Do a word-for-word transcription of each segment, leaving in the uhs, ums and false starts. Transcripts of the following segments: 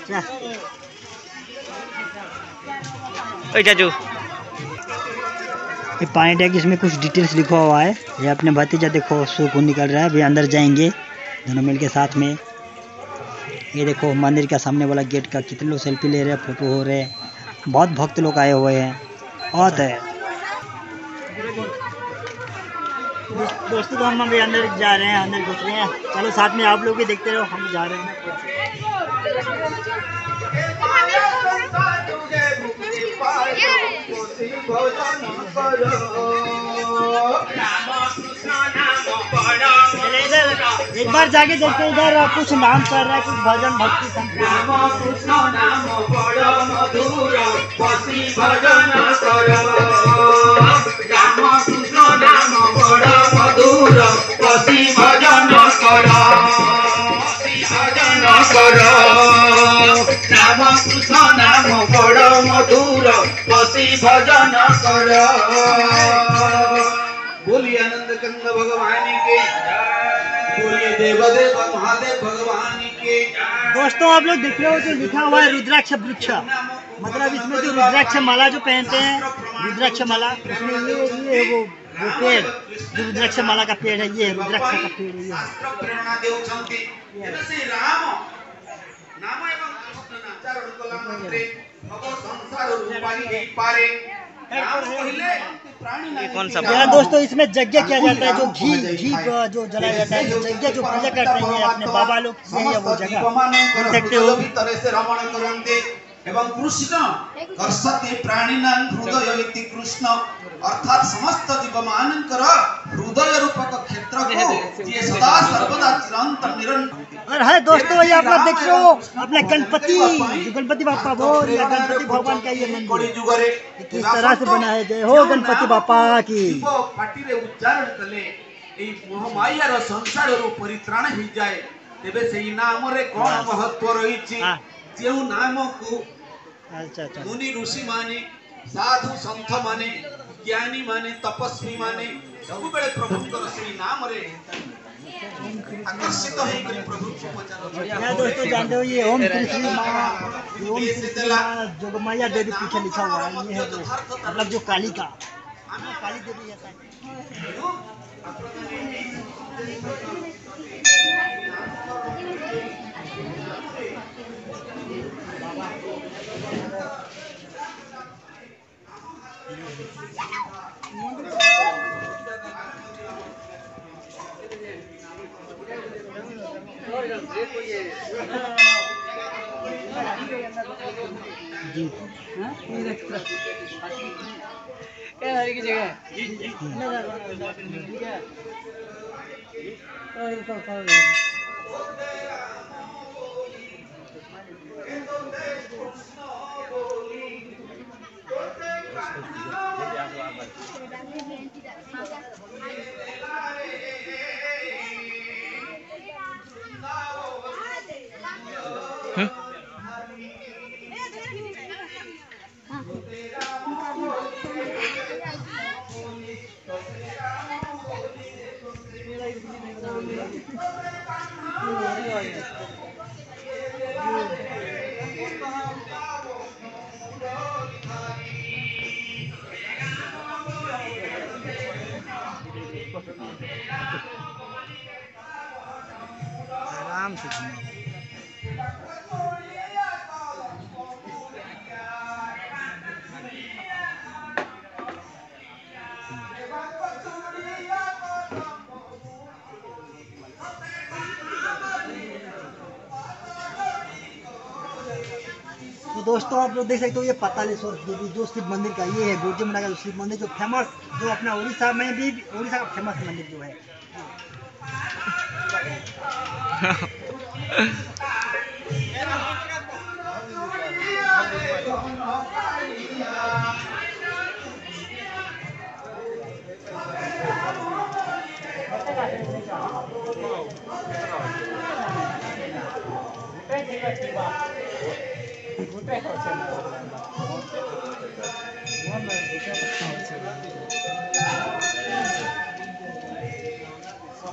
चाचू ये पानी टैंक, इसमें कुछ डिटेल्स लिखा हुआ है। ये अपने भतीजा देखो शो को निकल रहा है, अभी अंदर जाएंगे दोनों मिलके साथ में। ये देखो मंदिर का सामने वाला गेट का कितने लोग सेल्फी ले रहे हैं, फोटो हो रहे हैं। बहुत भक्त लोग आए हुए हैं, बहुत है दोस्तों। तो हम अभी अंदर जा रहे हैं, अंदर घुस रहे हैं। चलो साथ में आप लोग भी देखते रहो, हम जा रहे हैं। इधर एक बार जाके देखते हैं, इधर कुछ नाम कर रहा है, कुछ भजन भक्ति राम कृष्ण नाम बड़ मधुर बसी भजन कर। बोलिए आनंद कंद भगवान के, बोलिए देवदेव महादेव भगवान के। दोस्तों आप लोग देख रहे हो जो लिखा हुआ है रुद्राक्ष वृक्ष, मतलब इसमें जो रुद्राक्ष माला जो पहनते हैं, रुद्राक्ष माला, उसमें ये ये वो वो पेड़ जो रुद्राक्ष माला का पेड़ है, ये रुद्राक्ष का पेड़ है। ये कौन सा यार दोस्तों, इसमें यज्ञ किया जाता है, जो घी घी जो जलाया जाता है, जो यज्ञ जो पूजा करते हैं अपने बाबा लोग, यही है वो जगह देख सकते हो। एवं कृष्ण कर्षते प्राणिनां हृदय इति कृष्ण, अर्थात समस्त जीव मानकर हृदय रूपक क्षेत्र को ये सदा सर्वदा चिरंतन निरंतर। और है दोस्तों ये आप लोग देख रहे हो अपने गणपति, जो गणपति बापा बोल या गणपति भगवान का ये मंदिर किस तरह से बना है। जय हो गणपति बापा की। पाटी रे उच्चारण कले ए मोहमाया रो संसार रो परित्राण हो जाए, तेबे सेही नाम रे कोन महत्व रही छी। जेउ नाम को अच्छा अच्छा मुनि ऋषि माने, साधु संत माने, ज्ञानी माने, तपस्वी माने सब बेले प्रभुଙ୍କର सेही नाम रे आकर्षित होई कर प्रभु को पचारो। या दोस्तों जानते हो ये ओम कृष्ण माँ, ओम कृष्ण जोगमाया देवी पीछे लिखा हुआ है, ये है वो मतलब जो काली का काली देवी ऐसा है। जी हाँ क्या हर की जगह आराम से तो दोस्तों आप लोग देख सकते हो ये पातालेश्वर देवी जो शिव मंदिर का ये है गोरजमुंडा का शिव मंदिर, जो फेमस जो अपना उड़ीसा में भी उड़ीसा का फेमस मंदिर जो है।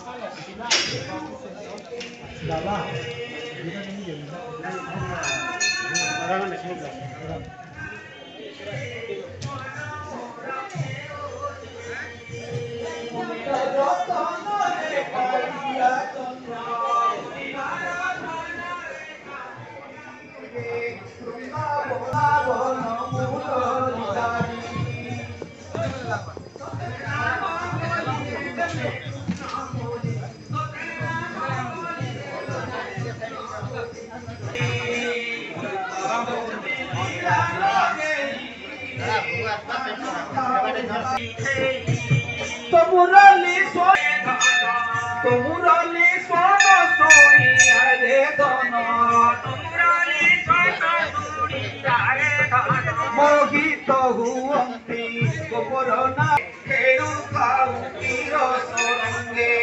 बाबा मुरली सोना तो मुरली सोना सोनी हरे दोनो मुरली सोना सोनी हरे दोनो मोहित हुअंती कोरोना खेलु खाऊ कीरो सोरंगे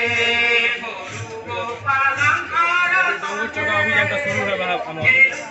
गोपालंकार चौदह अभियान का शुरू है बाबा हम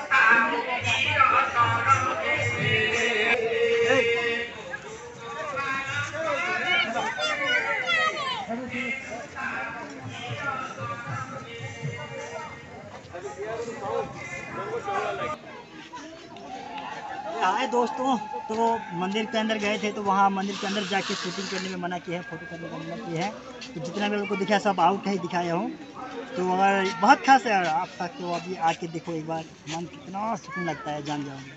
आए दोस्तों, तो मंदिर के अंदर गए थे तो वहाँ मंदिर के अंदर जाके शूटिंग करने में मना किया है, फोटो करने का मना किया है। तो जितना भी आपको दिखा सब आउट है दिखाया हूँ। तो अगर बहुत खास है आप सकते हो, अभी आके देखो एक बार, मन कितना सुकून लगता है, जान जाओगे।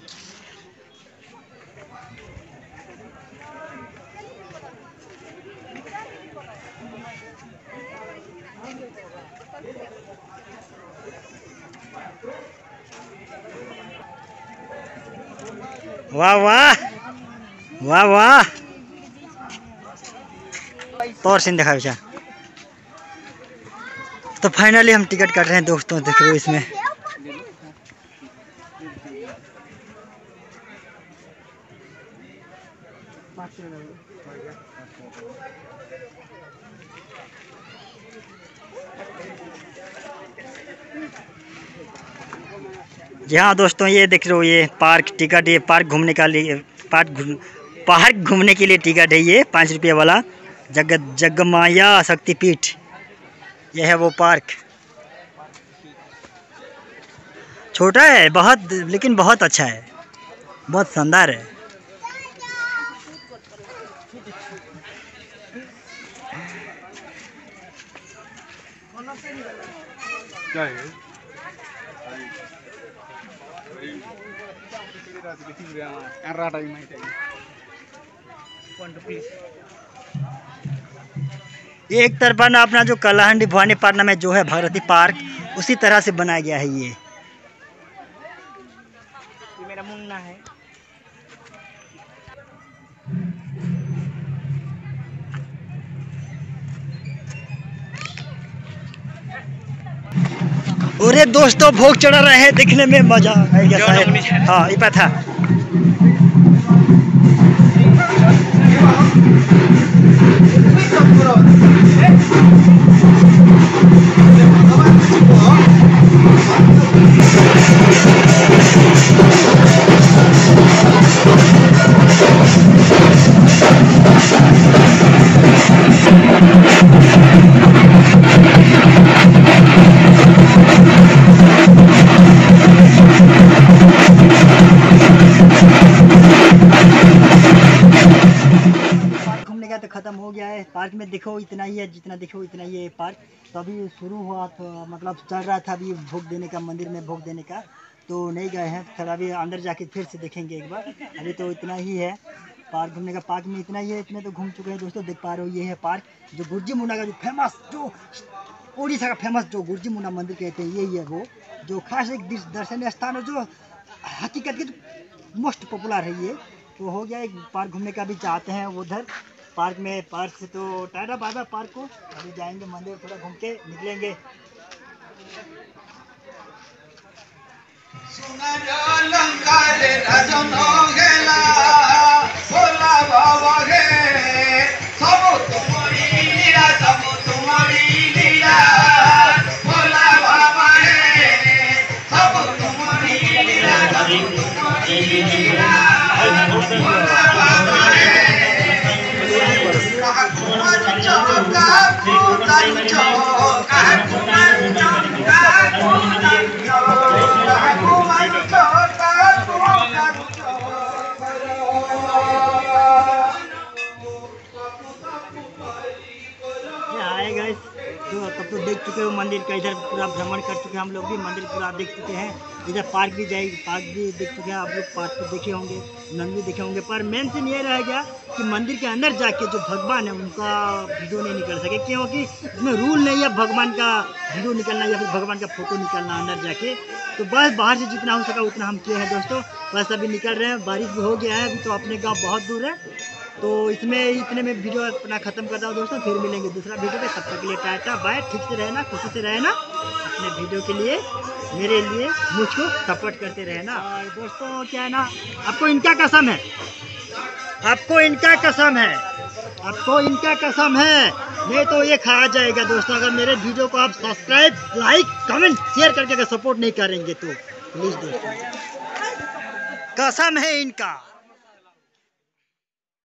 वाह वाह वाह वाह, तो और सीन दिखा बेचा। तो फाइनली हम टिकट काट रहे हैं दोस्तों, देख रहे हो इसमें। जी हाँ दोस्तों, ये देख रहे हो, ये पार्क टिकट, ये पार्क घूमने का लिए पार्क घूम पार्क घूमने के लिए टिकट है ये पाँच रुपये वाला। जग जगमाया शक्तिपीठ, ये है वो पार्क। छोटा है बहुत, लेकिन बहुत अच्छा है, बहुत शानदार है। क्या है? एक तरफा ना अपना जो कलाहंडी भवानी पाटना में जो है भारती पार्क, उसी तरह से बनाया गया है ये। ये मेरा मुन्ना है। अरे दोस्तों, भोग चढ़ा रहे हैं, देखने में मजा आएगा शायद। हाँ ये था। तो खत्म हो गया है। पार्क में देखो इतना ही है, जितना देखो इतना ही है पार्क। तो अभी शुरू हुआ तो मतलब चल रहा था अभी भोग देने का, मंदिर में भोग देने का, तो नहीं गए हैं। फिर अभी अंदर जाके फिर से देखेंगे एक बार। अभी तो इतना ही है पार्क घूमने का। पार्क में इतना ही है, इतने तो घूम चुके हैं दोस्तों। देख पा रहे हो, ये है पार्क जो गुरजी मुना का जो फेमस, जो उड़ीसा का फेमस जो गुरजी मुना मंदिर कहते हैं, यही है वो, जो खास एक दर्शनीय स्थान है, जो हकीकत के मोस्ट पॉपुलर है ये। तो हो गया एक पार्क घूमने का। भी चाहते हैं उधर पार्क में, पार्क से तो टाटा बाय बाय पार्क को। अभी जाएंगे मंदिर, थोड़ा घूम के निकलेंगे। Aku मंदिर का इधर पूरा भ्रमण कर चुके हैं हम लोग भी, मंदिर पूरा देख चुके हैं। इधर पार्क भी जाए पार्क भी देख चुके हैं, आप लोग पार्क तो देखे होंगे, नंद भी देखे होंगे। पर मेन सीन ये रह गया कि मंदिर के अंदर जाके जो भगवान है उनका वीडियो नहीं निकल सके, क्योंकि इसमें रूल नहीं है भगवान का वीडियो निकलना या फिर भगवान का फोटो निकलना अंदर जाके। तो बस बाहर से जितना हो सका उतना हम किए हैं दोस्तों। बस अभी निकल रहे हैं, बारिश भी हो गया है अभी, तो अपने गाँव बहुत दूर है। तो इसमें इतने में वीडियो अपना ख़त्म करता हूँ दोस्तों, फिर मिलेंगे दूसरा वीडियो पे। तब तक के लिए टाटा बाय, ठीक से रहना, खुशी से रहना, अपने वीडियो के लिए मेरे लिए मुझको सपोर्ट करते रहना। और दोस्तों क्या है ना, आपको इनका कसम है, आपको इनका कसम है, आपको इनका कसम है, नहीं तो ये खा जाएगा दोस्तों। अगर मेरे वीडियो को आप सब्सक्राइब, लाइक, कमेंट, शेयर करके अगर सपोर्ट नहीं करेंगे तो प्लीज़ दोस्तों, कसम है इनका।